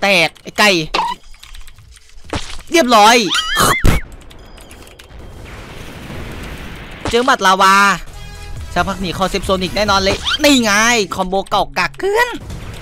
แตกไอ้ไก่เรียบร้อยเจอหมัดลาวาสักพักหนีคอเซปโซนิกแน่นอนเลยนี่ไงคอมโบเก่ากักขึ้น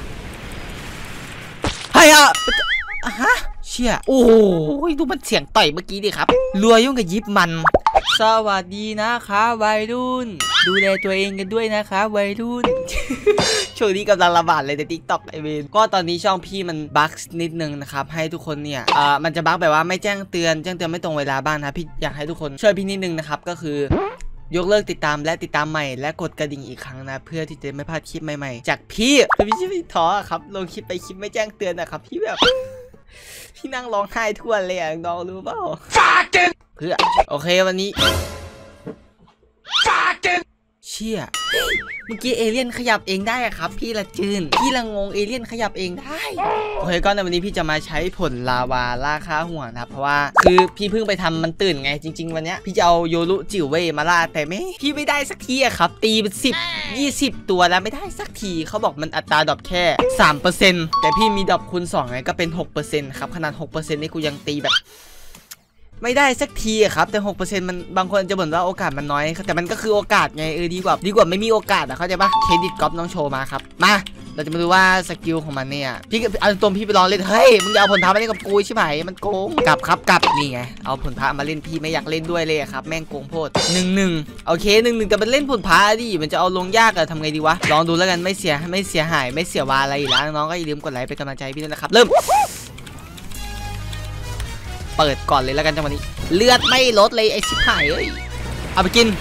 เฮ้ยฮะเชี่ยโอ้ยดูมันเสียงต่อยเมื่อกี้ดิครับรัวยุ่งกับยิบมันสวัสดีนะคะวัยรุ่นดูแลตัวเองกันด้วยนะคะวัยรุ่น ช่วงนี้กำลังระบาดเลยใน TikTok ไอเวนก็ตอนนี้ช่องพี่มันบั๊กนิดนึงนะครับให้ทุกคนเนี่ยมันจะบั๊กแบบว่าไม่แจ้งเตือนไม่ตรงเวลาบ้างนะพี่อยากให้ทุกคนช่วยพี่นิดนึงนะครับก็คือยกเลิกติดตามและติดตามใหม่และกดกระดิ่งอีกครั้งนะเพื่อที่จะไม่พลาดคลิปใหม่ๆจากพี่ท้อครับลงคลิปไปคลิปไม่แจ้งเตือนนะครับพี่แบบพี่นั่งร้องไห้ทั่วเลยน้องรู้เปล่าเพื่อโอเควันนี้เชี่ยเมื่อกี้เอเลี่ยนขยับเองได้อะครับพี่ละจืนพี่ละงงเอเลี่ยนขยับเองได้โอเคก็ในวันนี้พี่จะมาใช้ผลลาวาล่าค่าหัวนะเพราะว่าคือพี่เพิ่งไปทำมันตื่นไงจริงๆวันนี้พี่จะเอาโยรุจิ๋วเว่มาล่าแต่พี่ไม่ได้สักทีอะครับตีเป็น10-20ตัวแล้วไม่ได้สักทีเขาบอกมันอัตราดรอปแค่ 3% แต่พี่มีดรอปคูณ2ไงก็เป็น 6% ครับขนาด 6% นี่กูยังตีแบบไม่ได้สักทีครับแต่ 6% มันบางคนจะบ่นว่าโอกาสมันน้อยแต่มันก็คือโอกาสไงดีกว่าไม่มีโอกาสอะเข้าใจปะเครดิตก๊อฟน้องโชว์มาครับมาเราจะมาดูว่าสกิลของมันเนี่ยพี่เอาตัวพี่ไปลองเล่นเฮ้ยมึงจะเอาผลพระมาเล่นกับกูใช่ไหมมันโกงกลับนี่ไงเอาผลพระมาเล่นพี่ไม่อยากเล่นด้วยเลยครับแม่งโกงโพด1-1โอเค1-1แต่มันเล่นผลพระดิมันจะเอาลงยากอะทำไงดีวะลองดูแล้วกันไม่เสียหายไม่เสียวาอะไรอีกแล้วน้องก็อย่าลืมกดไลค์เป็นกำลังใจพี่ด้วยนะครับเริ่มเปิดก่อนเลยแล้วกันจังหวะนี้เลือดไม่ลดเลยไอ้ชิบหายเอ้ยเอาไปกิน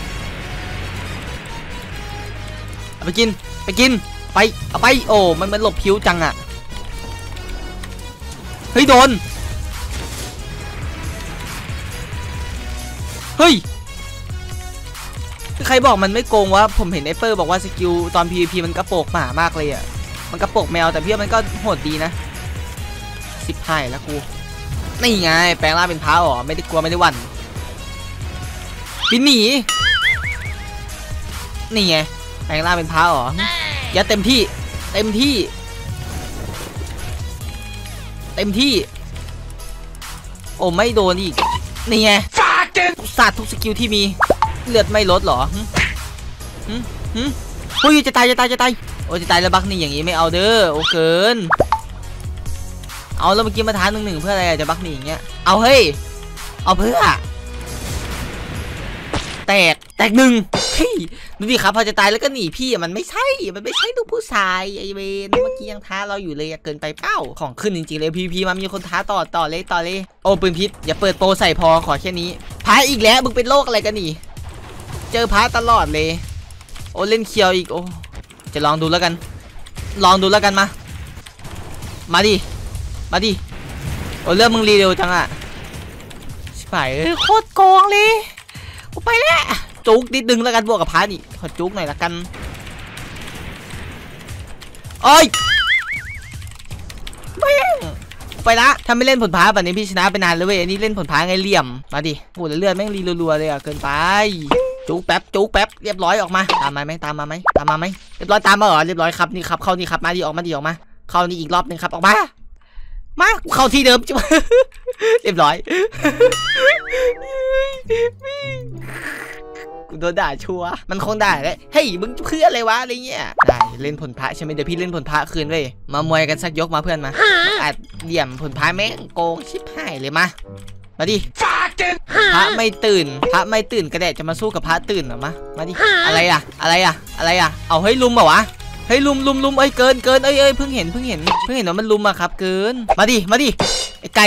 เอาไปกินเอาไปโอ้มันหลบผิวจังอะเฮ้ยโดนเฮ้ยใครบอกมันไม่โกงวะผมเห็นไอเปอร์บอกว่าสกิลตอน PVP มันกระโปกหมามากเลยอะมันกระโปกแมวแต่พี่มันก็โหดดีนะสิบหายแล้วกูนี่ไงแปลงร่างเป็นพระหรอไม่ได้กลัวไม่ได้หวั่นบินหนีนี่ไงแปลงร่างเป็นพระหรออย่าเต็มที่โอ้ไม่โดนอีกนี่ไงศาสตร์ทุกสกิลที่มีเลือดไม่ลดหรอเฮ้ยจะตายโอ้จะตายแล้วบักนี่อย่างนี้ไม่เอาเด้อโอ้เกินเอาแล้วเมื่อกี้มาท้า1-1เพื่ออะไรจะบักหนีอย่างเงี้ยเอาเฮ้ยเอาเพื่อแตกหนึ่งเฮ้ยดูดิครับพอจะตายแล้วก็หนีพี่อ่ะมันไม่ใช่ดูผู้ชายไอเวนเมื่อกี้ยังท้าเราอยู่เลยเกินไปเป้าของขึ้นจริงๆเลยพีมามีคนท้าต่อเลยโอ้ปืนพิษอย่าเปิดโปรใส่พอขอแค่นี้พายอีกแล้วมึงเป็นโรคอะไรกันนี่เจอพายตลอดเลยโอ้เล่นเคียวอีกโอ้จะลองดูแล้วกันมาดิโอ้เรื่องมึงรีเร็วจังอะชิบหายโคตรโกงเลยกูไปแล้วจุกนิดนึงแล้วกันบวกกับพานี่ขอจุกหน่อยละกันโอ้ยไปละถ้าไม่เล่นผลพาแบบนี้พี่ชนะไปนานเลยเว้ยอันนี้เล่นผลพาไงเหลี่ยมมาดิโอ้เลือดแม่งรีรัวๆเลยอะเกินไปจุกแป๊บเรียบร้อยออกมาตามมาไหมเรียบร้อยตามมาเหรอเรียบร้อยครับนี่ครับเข้านี่ครับมาดิออกมาเข้านี่อีกรอบนึงครับออกมาเข้าที่เดิมจ้ะเรียบร้อยกูโดนด่าชัวมันคงด่าเลยเฮ้ยมึงเพื่ออะไรวะอะไรเงี้ยได้เล่นผลพระใช่ไหมเดี๋ยวพี่เล่นผลพระคืนเว้ยมามวยกันสักยกมาเพื่อนมาอัดเหลี่ยมผลพระแม่งโกงชิบหายเลยมาดิพระไม่ตื่นกระแดะจะมาสู้กับพระตื่นหรอมาดิอะไรอ่ะเอาเฮ้ยลุมเหรอวะเฮ้ยลุมเอ้ยเกินเอ้ยเพิ่งเห็นว่ามันลุมอะครับเกินมาดิไอ้ไก่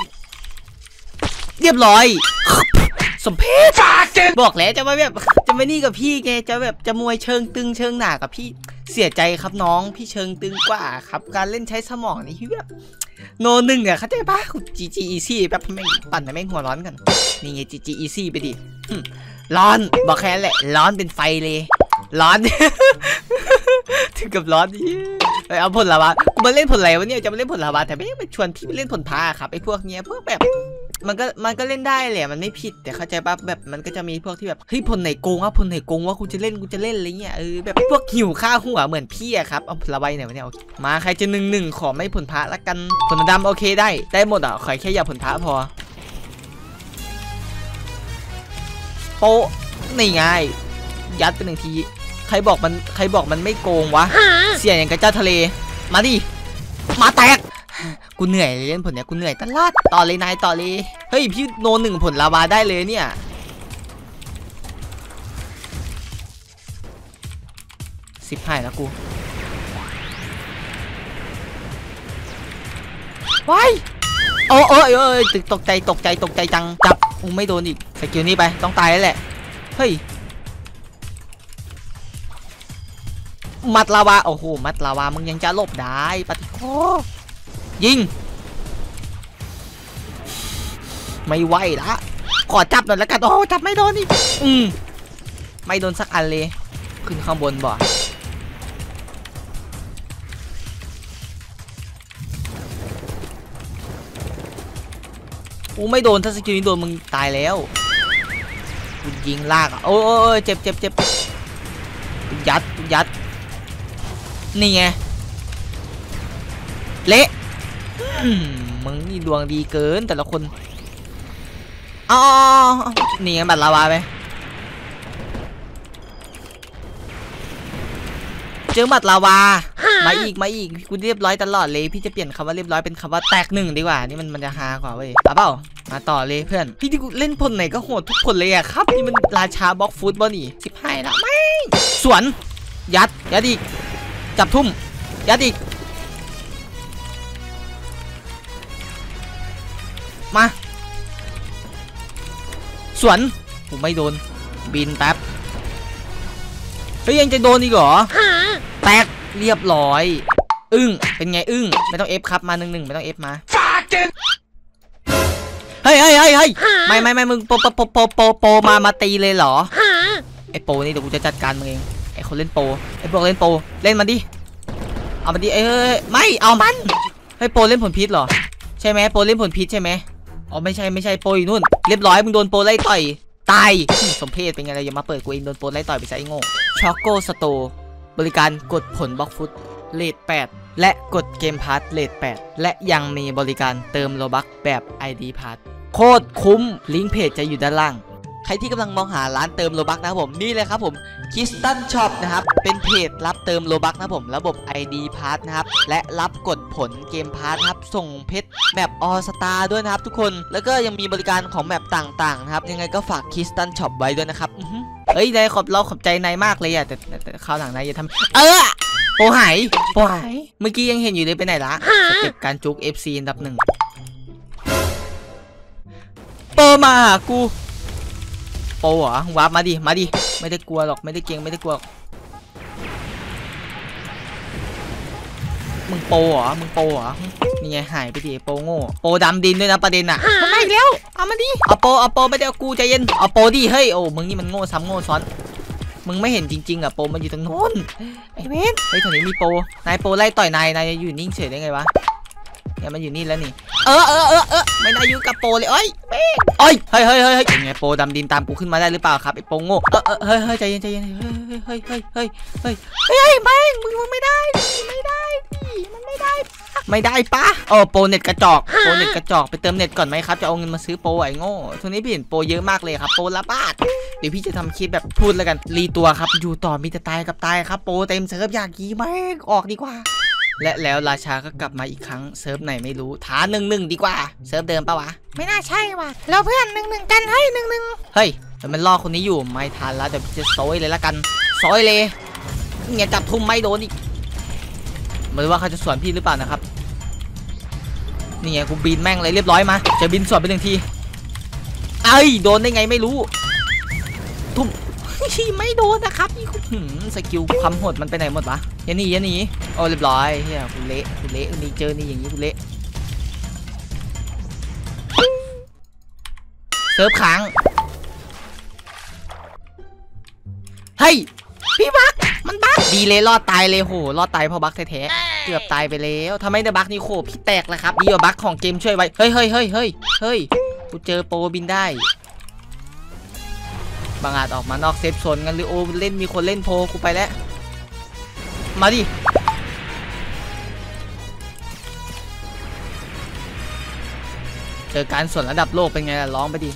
เรียบร้อยสมเพชบอกแล้วจะไม่นี่กับพี่ไงจะแบบจะมวยเชิงตึงเชิงหนากับพี่เสียใจครับน้องพี่เชิงตึงกว่าครับการเล่นใช้สมองนี่พี่แบบโน1อะเข้าใจปะGG easy แบบแม่งปั่นแต่แม่งหัวร้อนกันนี่ไงGG easy ไปดิร้อนบอกแค่แหละร้อนเป็นไฟเลยร้อนถึงกับร้อนดิเอาผลลาวากูมาเล่นผลอะไรวะเนี่ยจะมาเล่นผลลาวาแต่ไม่ชวนพี่ไปเล่นผลพาครับไอ้พวกเนี้ยพวกแบบมันก็เล่นได้แหละมันไม่ผิดแต่เข้าใจป่ะแบบมันก็จะมีพวกที่แบบเฮ้ยผลไหนโกงวะผลไหนโกงวะกูจะเล่นอะไรเงี้ยแบบพวกหิวข้าหัวเหมือนพี่อะครับเอาผลใบไหนวะเนี่ยมาใครจะ1-1ขอไม่ผลพระละกันผลดำโอเคได้หมดอ่ะขอแค่อย่าผลพระพอโปนี่ไงยัดไป1 ทีใครบอกมันไม่โกงวะเสียอย่างกับเจ้าทะเลมาดิมาแตกกูเหนื่อยเล่นผลเนี้ยกูเหนื่อยตลอดต่อเลยนายต่อเลยเฮ้ยพี่โน1ผลลาวาได้เลยเนี่ย15แล้วกูว้ายโอ้ตกใจจังจับกูไม่โดนอีกสกิลนี้ไปต้องตายแล้วแหละเฮ้ยมัดลาวาโอ้โหมัดลาวามึงยังจะหลบได้ปฏิโคยิงไม่ไหวละขอจับหน่อยแล้วกันโอ้จับไม่โดนอีกไม่โดนสักอันเลยขึ้นข้างบนบ่ไม่โดนถ้าสกิลนี้โดนมึงตายแล้วกูยิงลากอ่ะโอ้เจ็บยัดนี่ไงเละมึงนี่ดวงดีเกินแต่ละคนอ๋อนี่ไงบัตรลาวาไปเจอบัตรลาวามาอีกกูเรียบร้อยตลอดเลยพี่จะเปลี่ยนคำว่าเรียบร้อยเป็นคำว่าแตก1ดีกว่านี่มันจะฮากว่าเว้ยเปล่ามาต่อเลยเพื่อนพี่ที่กูเล่นผลไหนก็โหดทุกผลเลยอะครับนี่มันราชาบล็อกฟุตบอลนี่15แล้วไม่สวนยัดอีกจับทุ่มยัดอีกมาสวนผมไม่โดนบินแป๊บเฮ้ยยังจะโดนอีกเหรอแตกเรียบร้อยเป็นไงไม่ต้องเอฟครับมา1-1ไม่ต้องเอฟมาเฮ้ยไม่มึงโปมาตีเลยเหรอไอโปนี่เดี๋ยวกูจะจัดการมึงเองไอคนเล่นโปไอพวกเล่นโปเล่นมันดิเอามันดิไม่เอามันให้โปเล่นผลพิษเหรอใช่ไหมโปเล่นผลพิษใช่ไหมอ๋อไม่ใช่โปอยู่นู่นเรียบร้อยมึงโดนโปไล่ต่อยตายสมเพศเป็นไงอย่ามาเปิดกูเองโดนโปไล่ต่อยไปซะไอ้โง่ช็อกโกสโตบริการกดผลบล็อกฟุตเลท8และกดเกมพาร์ทเลท8และยังมีบริการเติมโลบัคแบบ ID พาร์ทโคตรคุ้มลิงก์เพจจะอยู่ด้านล่างใครที่กำลังมองหาร้านเติมโลบัคนะครับผมนี่เลยครับผมคิสตันช็อปนะครับเป็นเพจรับเติมโลบัคนะครับผมระบบ ID พาร์ทนะครับและรับกดผลเกมพาร์ทนะครับส่งเพชรแบบออสตาด้วยนะครับทุกคนแล้วก็ยังมีบริการของแบบต่างๆนะครับยังไงก็ฝากคิสตันช็อปไว้ด้วยนะครับเฮ้ยนายขอบใจนายมากเลยอะแต่คราวหลังนายอย่าทำโปหายเมื่อกี้ยังเห็นอยู่เลยไปไหนละสเต็ปการจุก FC อันดับ1โปมาหากูโปเหรอวาร์ปมาดิไม่ได้กลัวหรอกไม่ได้เก่งไม่ได้กลัวมึงโปเหรอนี่ไงหายไปดิโปโง่โปดำดินด้วยนะประเด็นอ่ะทำไมแล้วเอามาดิเอาโปไม่ได้เอากูใจเย็นเอาโปดิเฮ้ยโอ้มึงนี่มันโง่ซ้ำโง่ซ้อนมึงไม่เห็นจริงๆอ่ะโปมันอยู่ตรงโน้นไอ้เว้นเฮ้ยตอนนี้มีโปนายโปไล่ต่อยนายอยู่นิ่งเฉยได้ไงวะเนี่ยมันอยู่นี่แล้วนี่ไม่ได้อยู่กับโปเลยเฮ้ยยังไงโปดำดินตามกูขึ้นมาได้หรือเปล่าครับไอ้โปโง่เฮ้ยใจเย็นเฮ้ยแม่งมึงไม่ได้มันไม่ได้ปะโปเน็ตกระจอกไปเติมเน็ตก่อนไหมครับจะเอาเงินมาซื้อโปไอ้โง่ช่วงนี้พี่เห็นโปเยอะมากเลยครับโปละบาทเดี๋ยวพี่จะทำคลิปแบบพูดแล้วกันรีตัวครับอยู่ต่อมีแต่ตายกับตายครับโปเต็มเซิร์ฟอยากกี้แม่งออกดีกว่าและแล้วราชาก็กลับมาอีกครั้งเซิร์ฟไหนไม่รู้ท้า1-1ดีกว่าเซิร์ฟเดิมปะวะไม่น่าใช่ว่ะเราเพื่อน1-1กันให้1-1เฮ้ยแต่มันล่อคนนี้อยู่ไม่ทันแล้วเดี๋ยวจะโซยเลยละกันโซยเลยเงี้ยจับทุ่มไม่โดนอีกไม่รู้ว่าเขาจะสวนพี่หรือเปล่านะครับนี่ไงกูบินแม่งเลยเรียบร้อยมาจะบินสวนไป1 ทีโดนได้ไงไม่รู้ทุ่มไม่โดนนะครับนี่สกิลความโหดมันไปไหนหมดวะอย่าหนีโอ้เรียบร้อยเฮียกูเละนี่เจอนี่อย่างนี้กูเละเซิร์ฟค้างเฮ้ยพี่บักมันบักดีเลยรอดตายเลยโหรอดตายเพราะบักแท้ๆเกือบตายไปแล้วทำไมได้บักนี่โคพี่แตกแล้วครับดีกว่าบักของเกมช่วยไว้เฮ้ยกูเจอโปรบินได้บางอาจออกมานอกเซฟโซนกันหรือโอเล่นมีคนเล่นโปรกูไปแล้วมาดิเจอการส่วนระดับโลกเป็นไงล่ะร้องไปดิ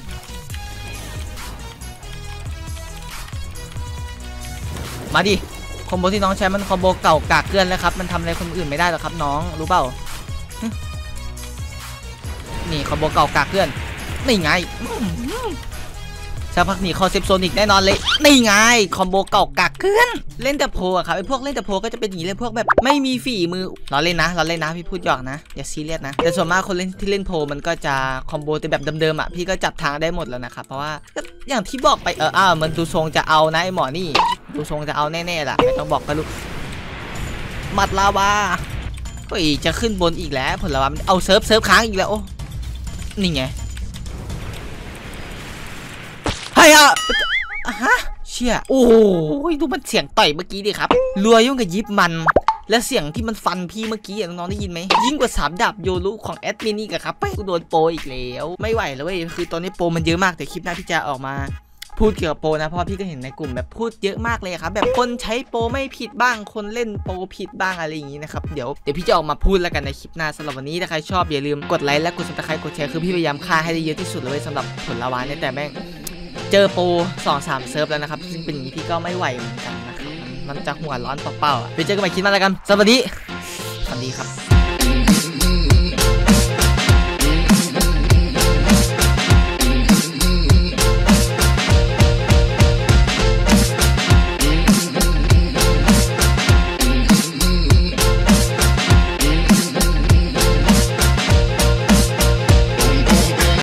มาดิคอมโบที่น้องใช้มันคอมโบเก่ากากเกลื่อนแล้วครับมันทำอะไรคนอื่นไม่ได้หรอกครับน้องรู้เปล่านี่คอมโบเก่ากากเกลื่อนนี่ไงสักพักหนีคอเซฟโซนอีกแน่นอนเลยนี่ไงคอมโบเก่ากากเกลื่อนเล่นแต่โพอะครับไอพวกเล่นแต่โพก็จะเป็นอย่างนี้เลยพวกแบบไม่มีฝีมือเราเล่นนะพี่พูดหยอกนะอย่าซีเรียสนะแต่ส่วนมากคนเล่นที่เล่นโพมันก็จะคอมโบแต่แบบเดิมๆอ่ะพี่ก็จับทางได้หมดแล้วนะครับเพราะว่าอย่างที่บอกไปมันดูทรงจะเอานะไอหมอนี่ดูทรงจะเอาแน่ๆล่ะไม่ต้องบอกก็รู้มัดลาวาก็อีจะขึ้นบนอีกแล้วผลลาวาเอาเซิร์ฟค้างอีกแล้วโอ้นี่ไงเฮ้ยฮะเชี่ยโอ้ยดูมันเสียงต่อยเมื่อกี้ดิครับรัวยุ่งกับยิบมันและเสียงที่มันฟันพี่เมื่อกี้น้องได้ยินไหมยิ่งกว่า3 ดาบโยรุของแอดมินนี่ครับไปกูโดนโปรอีกแล้วไม่ไหวแล้วเว้ยคือตอนนี้โปรมันเยอะมากแต่คลิปหน้าพี่จะออกมาพูดเกี่ยวกับโปรนะเพราะพี่ก็เห็นในกลุ่มแบบพูดเยอะมากเลยครับแบบคนใช้โปรไม่ผิดบ้างคนเล่นโปรผิดบ้างอะไรอย่างนี้นะครับเดี๋ยวพี่จะออกมาพูดแล้วกันในคลิปหน้าสำหรับวันนี้ถ้าใครชอบอย่าลืมกดไลค์และกดซับสไครต์กดแชร์คือพี่พยายามฆ่าให้ได้เยอะที่สุดเลยสำหรับผลลาวาเนี่ยแต่แม่งเจอโปร 2-3 เซิร์ฟแล้วนะครับซึ่งเป็นอย่างนี้พี่ก็ไม่ไหวเหมือนกันนะครับมันจะหัวร้อนเปล่าๆไปเจอกันใหม่คลิปหน้าแล้วกันสวัสดีครับ